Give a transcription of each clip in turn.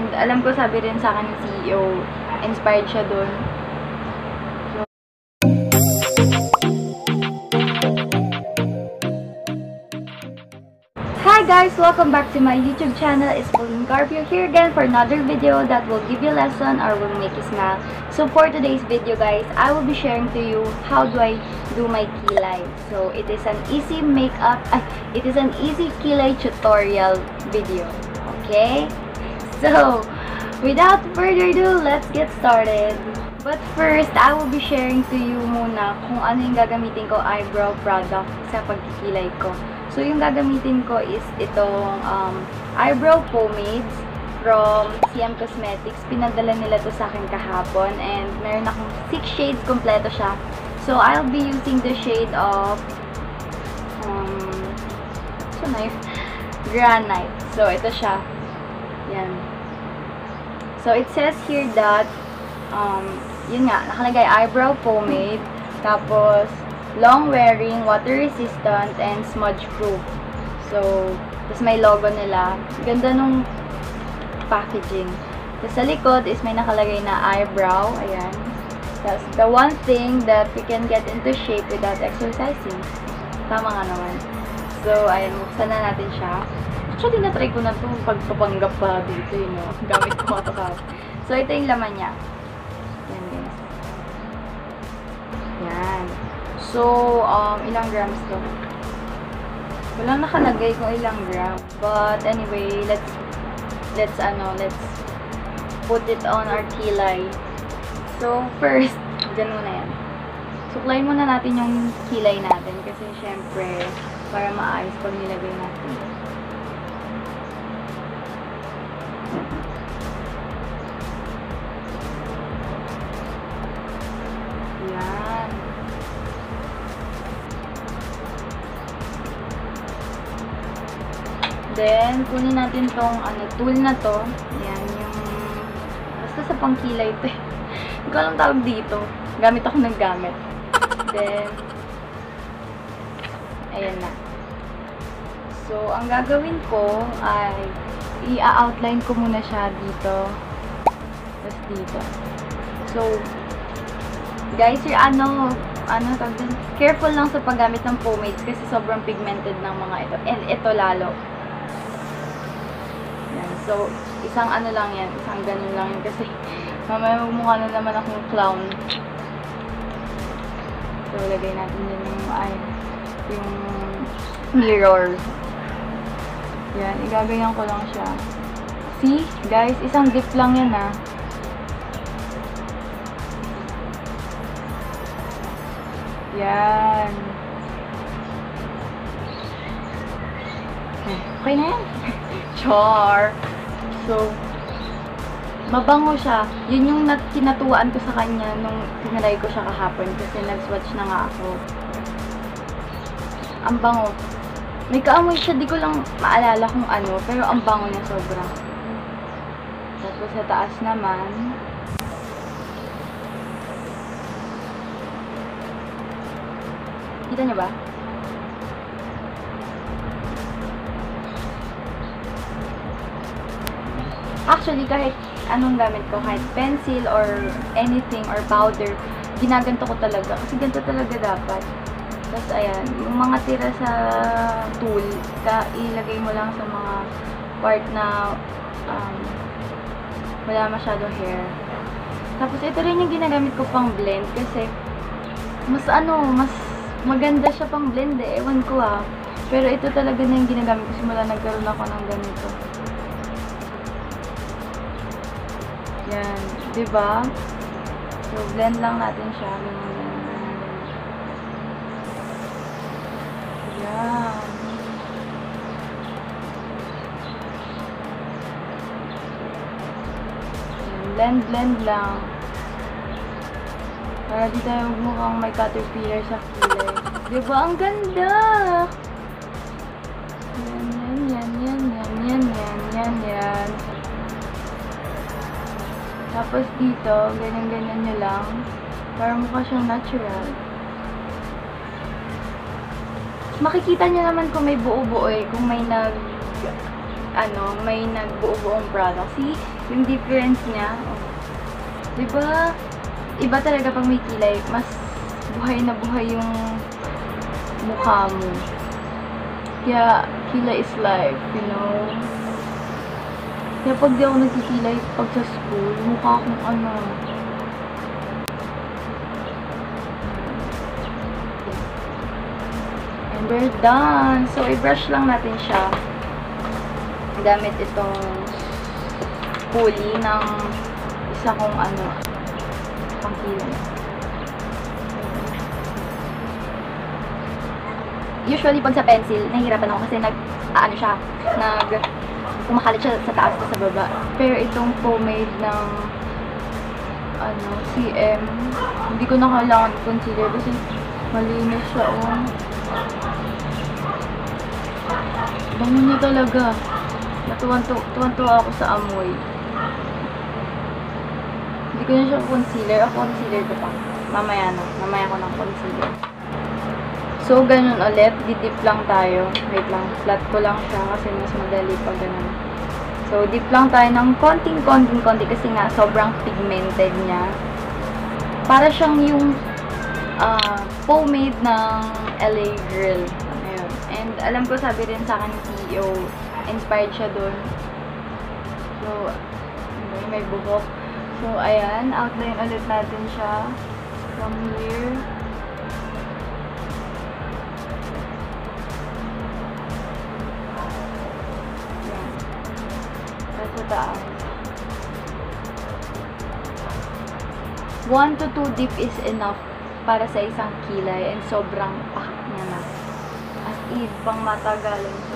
And alam ko sabi rin sa akin ng CEO, inspired siya dun. Hi guys! Welcome back to my YouTube channel. It's Pauline Carpio here again for another video that will give you a lesson or will make you smile. So for today's video guys, I will be sharing to you how do I do my kilay. So it is an easy kilay tutorial video. Okay? So without further ado, let's get started. But first, I will be sharing to you muna kung ano yung gagamitin ko eyebrow product sa pagkikilay ko. So, yung gagamitin ko is itong eyebrow pomades from CM Cosmetics. Pinadala nila to sa akin kahapon and meron akong 6 shades, kompleto siya. So, I'll be using the shade of Granite. So, ito siya. Yan. So, it says here that yun nga, nakalagay eyebrow pomade, tapos long wearing, water resistant, and smudge proof. So, tapos may logo nila. Ganda nung packaging. Tapos sa likod is may nakalagay na eyebrow. Ayan. That's the one thing that we can get into shape without exercising. Tama nga naman. So, ayan, buksan na natin siya. Actually, na-try ko na ito pagpapanggap pa dito, you know. Gamit ko ito ka. So, ito yung laman niya. Yan, guys. Yan. So, ilang grams to? Walang nakalagay kung ilang gram. But anyway, let's put it on our kilay. So, first, dyan muna yan. Suklayin muna natin yung kilay natin kasi syempre, para maayos pag nilagay natin. Yan. Then, kunin natin tong tool na to. Ayan, yung basta sa pangkilay ito. Hindi ko alam tawag dito. Gamit ako ng gamit. Then, ayan na. So, ang gagawin ko ay i-outline ko muna siya dito. Tapos dito. So, guys, yung careful lang sa paggamit ng pomades kasi sobrang pigmented ng mga ito. And ito lalo. So, isang lang yan. Isang ganun lang yan. Kasi, mamaya magmukha na naman akong clown. So, lagay natin yun yung mirror. Yan. Igaganyan ko lang siya. See? Guys, isang dip lang yan, ah. Yan. Okay na yan. Char! So, mabango siya. Yun yung kinatuwaan ko sa kanya nung tinry ko siya kahapon kasi nag-swatch na nga ako. Ang bango. May kaamoy siya, di ko lang maalala kung ano, pero ang bango niya sobra. Tapos sa taas naman, kita niyo ba? Actually, kahit anong gamit ko, kahit pencil or anything or powder, ginaganto ko talaga. Kasi ganito talaga dapat. Tapos, ayan, yung mga tira sa tool, ilagay mo lang sa mga part na wala masyadong hair. Tapos, ito rin yung ginagamit ko pang blend kasi mas maganda siya pang blend eh. Ewan ko ah. Pero ito talaga na yung ginagamit ko simula nagkaroon ako ng ganito. Yan, diba? So, blend lang natin siya. Yan. Blend lang. Para di tayo mukhang may caterpillar sa kilay. Diba? Ang ganda! Yan. Tapos dito, ganyan-ganyan nyo lang. Para mukha siyang natural. Makikita nyo naman kung may buo-buo eh. Kung may may nagbuo-buong product. See, yung difference niya, oh. Diba? Iba talaga pag may kilay, mas buhay na buhay yung mukha mo. Kaya, kilay is life, you know? Kaya pag di ako nagkikilay, pag sa school, mukha akong ano. And we're done. So, i-brush lang natin siya. Gamit itong pulley ng isa kong pangkilay. Usually, pag sa pencil, nahihirapan ako kasi kumakalit siya sa taas at sa baba. Pero itong pomade ng CM, hindi ko na kailangan concealer kasi malinis siya, oh. Bango niya talaga. Tuwan-tuwa ako sa amoy. Hindi ko na siya concealer. Concealer ko pa. Mamaya ko ng concealer. So, ganun ulit. Didip lang tayo. Wait lang. Flat ko lang siya kasi mas madali pag ganun. So, dip lang tayo ng konti kasi nga sobrang pigmented niya. Para siyang yung pomade ng LA Girl. Ayun. And alam ko, sabi rin sa akin ni CEO, inspired siya dun. So, may buhok. So, ayan. Outline ulit natin siya. From here. Sa taas. 1 to 2 dip is enough para sa isang kilay and sobrang pakak niya na. As in, pang matagalan siya.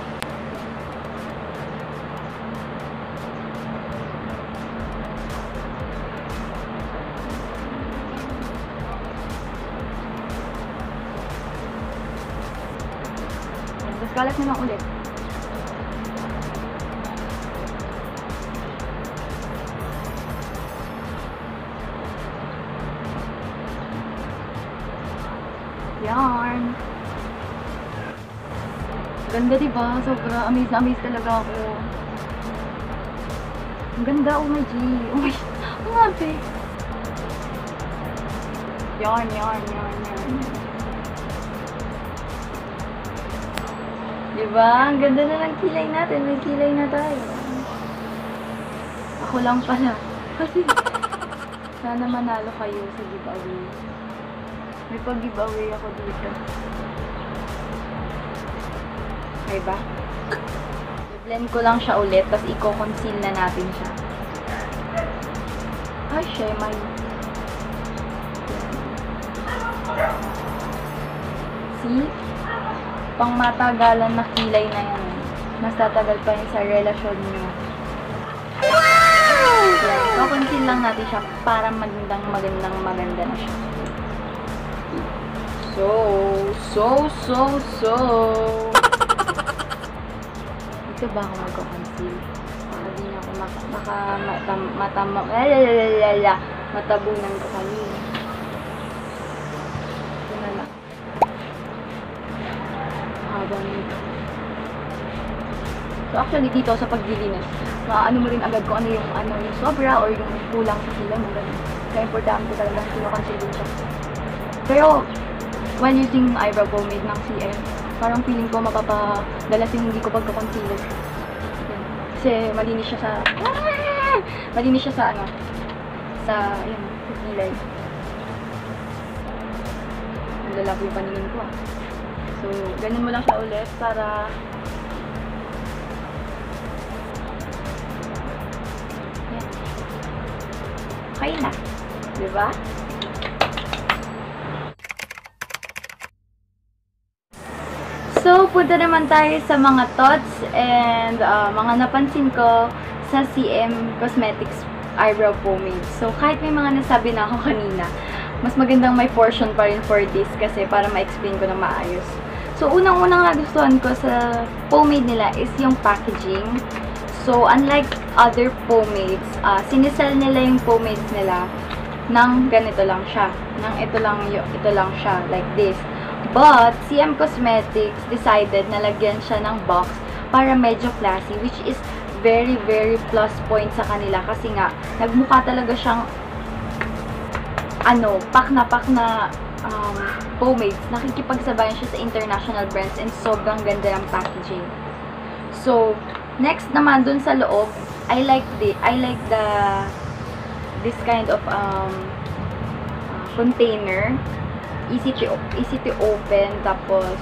Tapos kalat naman ulit. Yan. Ganda, diba? Sobra. Amaze na amaze talaga ako. Ang ganda. Oh my G. Oh my... Ang happy. Yan. Diba? Ang ganda na ng kilay natin. May kilay na tayo. Ako lang pala. Kasi sana manalo kayo sa giveaway. May pag-giveaway ako dito. Okay ba? I-blend ko lang siya ulit, tapos i-conceal na natin siya. Ay, shemay. See? Pang matagalan na kilay na yan. Mas tatagal pa yun sa relasyon niyo. Wow! Yan. I-conceal lang natin siya para maganda na siya. So. Dito ba ako magko-conceal? Baka di na ako matabunan ko kanina. Ito na lang. Haba nito. So actually dito sa paglilinis, maano mo rin agad kung ano yung sobra or yung kulang sa kilay mo. Kaya importante talaga kino-conceal din siya. Pero while using eyebrow pomade ng CM, parang feeling ko mapapadalas yung hindi ko pagka-concealer. Kasi malinis siya sa kilay. Lalabo yung paningin ko, ah. So, ganun mo lang siya ulit para yan. Okay na. Diba? So, punta naman tayo sa mga thoughts and mga napansin ko sa CM Cosmetics Eyebrow Pomade. So, kahit may mga nasabi na ako kanina, mas magandang may portion pa rin for this kasi para ma-explain ko na maayos. So, unang-unang nagustuhan ko sa pomade nila is yung packaging. So, unlike other pomades, sinisell nila yung pomades nila ng ganito lang siya. Nang ito lang siya, like this. But, CM Cosmetics decided na lagyan siya ng box para medyo classy, which is very, very plus point sa kanila kasi nga, nagmukha talaga siyang pak na pomades. Nakikipagsabayan siya sa international brands and sobrang ganda ng packaging. So, next naman dun sa loob, I like this kind of container. Easy to open, tapos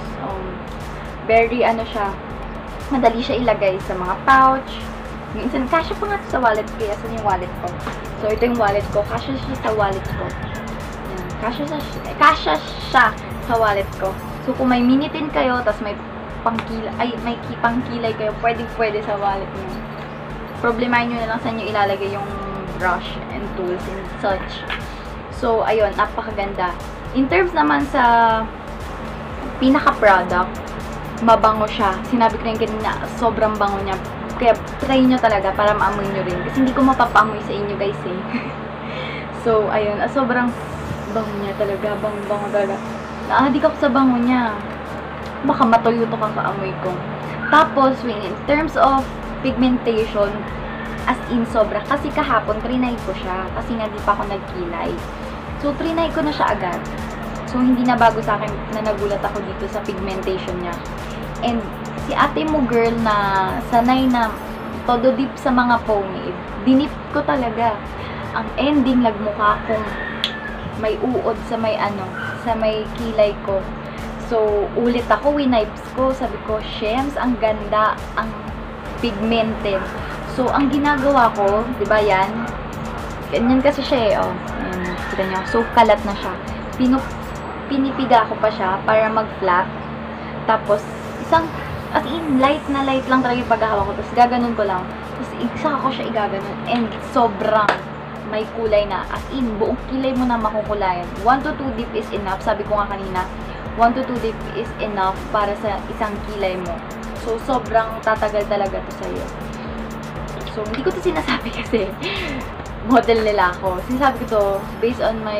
very siya, madali siya ilagay sa mga pouch. Minsan, kasya pa nga sa wallet ko. Asan yung wallet ko? So, ito yung wallet ko. Kasya siya sa wallet ko. Yan. Kasya siya sa wallet ko. So, kung may minitin kayo, tapos may pangkilay kayo, pwede sa wallet niyo. Problemahin nyo na lang saan nyo ilalagay yung brush and tools and such. So, ayun, napakaganda. In terms naman sa pinaka-product, mabango siya. Sinabi ko rin kanina, sobrang bango niya. Kaya try nyo talaga para maamoy nyo rin. Kasi hindi ko mapapaamoy sa inyo guys eh. So, ayun, sobrang bango niya talaga. Bango talaga. Naadik ako sa bango niya. Baka matuyo to kakaamoy ko. Tapos, in terms of pigmentation, as in sobra. Kasi kahapon, trinay ko siya. Kasi nga di pa ako nagkilay. So, trinay ko na siya agad. So, hindi na bago sa akin na nagulat ako dito sa pigmentation niya. And, si ate mo girl na sanay na todo dip sa mga pomade, dinip ko talaga. Ang ending, nagmukha akong may uod sa may kilay ko. So, ulit ako, winipes ko. Sabi ko, Shems, ang ganda, ang pigmented. So, ang ginagawa ko, di ba yan? Ganyan kasi siya eh, oh. Ayan, kita nyo. So, kalat na siya. Pinipiga ko pa siya para mag-flat. Tapos, as in, light lang talaga yung paghahawak ko. Tapos, gaganon ko lang. Tapos, isa ko siya igaganon. And, sobrang may kulay na. As in, buong kilay mo na makukulayan. 1 to 2 dip is enough. Sabi ko nga kanina, 1 to 2 dip is enough para sa isang kilay mo. So, sobrang tatagal talaga to sa'yo. So, hindi ko to sinasabi kasi model nila ako. Sinasabi ko to based on my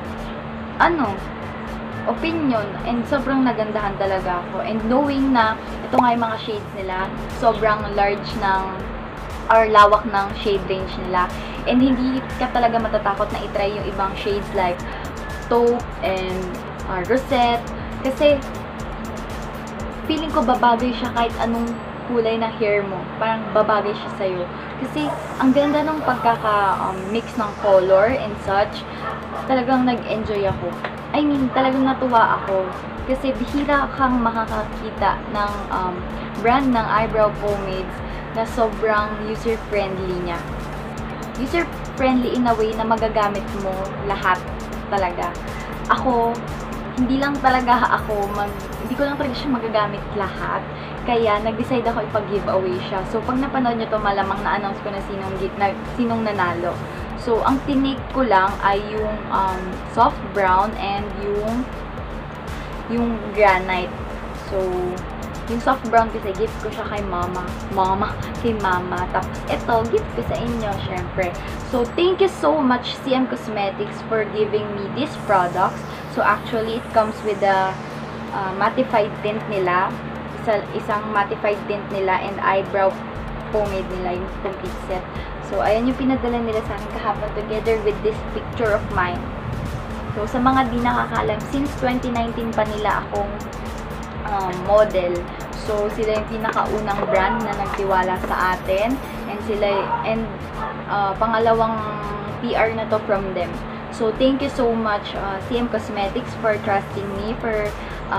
opinion, and sobrang nagandahan talaga ako. And knowing na ito nga yung mga shades nila, sobrang large or lawak ng shade range nila. And hindi ka talaga matatakot na itry yung ibang shades like taupe and rosette. Kasi feeling ko babagay siya kahit anong kulay na hair mo. Parang babagay siya sa'yo. Kasi ang ganda ng pagkaka-mix ng color and such. Talagang nag-enjoy ako. I mean, talagang natuwa ako. Kasi bihira kang makakakita ng brand ng eyebrow pomades na sobrang user-friendly niya. User-friendly in a way na magagamit mo lahat talaga. Ako, hindi ko lang talaga siya magagamit lahat. Kaya, nag-decide ako ipag-giveaway siya. So, pag napanood nyo to, malamang na-announce ko na sinong nanalo. So, ang tinake ko lang ay yung soft brown and yung granite. So, yung soft brown kasi gift ko siya kay mama. Tapos, ito, gift ko sa inyo, syempre. So, thank you so much, CM Cosmetics, for giving me these products. So, actually, it comes with the mattified tint nila. Isang mattified tint nila and eyebrow pomade nila, yung complete set. So, ayan yung pinadala nila sa akin kahapon together with this picture of mine. So, sa mga di nakakalam, since 2019 pa nila akong model. So, sila yung pinakaunang brand na nagtiwala sa atin. And pangalawang PR na to from them. So, thank you so much, CM Cosmetics, for trusting me, for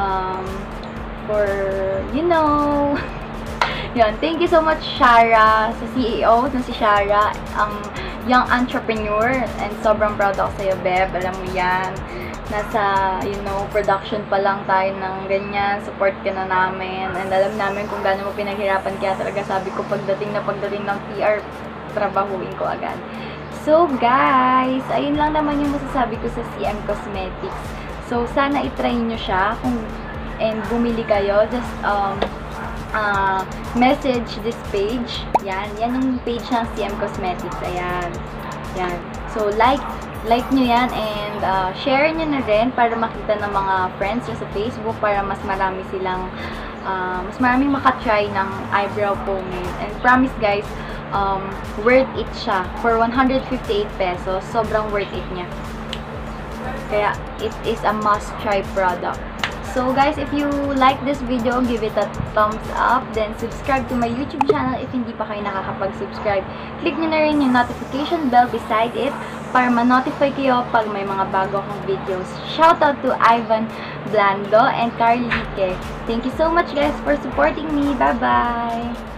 yun, thank you so much, Shara, sa CEO, na si Shara, ang young entrepreneur, and sobrang proud ako sa'yo, Beb, alam mo yan, nasa, production pa lang tayo ng ganyan, support ka na namin, and alam namin kung gaano mo pinaghirapan, kaya talaga sabi ko, pagdating ng PR, trabahuin ko agad. So, guys, ayun lang naman yung masasabi ko sa CM Cosmetics. So, sana itry nyo siya, and bumili kayo, just, message this page. Yan yung page ng CM Cosmetics. Ayan. So, like nyo yan, and share nyo na rin para makita ng mga friends nyo sa Facebook, para mas marami silang mas maraming makatry ng eyebrow pomade. And promise guys, worth it siya. For 158 pesos, sobrang worth it niya. Kaya, it is a must-try product. So guys, if you like this video, give it a thumbs up. Then, subscribe to my YouTube channel if hindi pa kayo nakakapag-subscribe. Click nyo na rin yung notification bell beside it para ma-notify kayo pag may mga bago akong videos. Shoutout to Ivan Blando and Carlique. Thank you so much guys for supporting me. Bye-bye!